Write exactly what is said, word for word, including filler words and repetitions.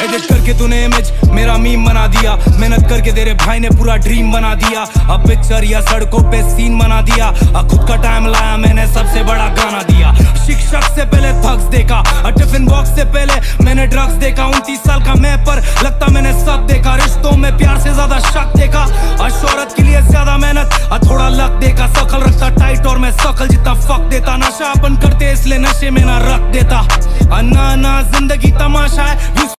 Edit करके तूने image मेरा मीम बना दिया, मेहनत करके तेरे भाई ने पूरा ड्रीम बना दिया। अब पिक्चर या सड़कों पे सीन बना दिया, अब खुद का टाइम लाया मैंने सबसे बड़ा गाना दिया। शिक्षक से पहले थक्स देखा, टिफिन बॉक्स से पहले मैंने ड्रग्स देखा। उनतीस साल का मैं पर लगता मैंने सब देखा, रिश्तों में प्यार से ज्यादा शक देखा। शोहरत के लिए ज्यादा मेहनत थोड़ा लक देखा, शकल रखता टाइट और मैं शकल जितना फक देता। नशा अपन करते इसलिए नशे में ना रख देता, ना ना जिंदगी तमाशा है।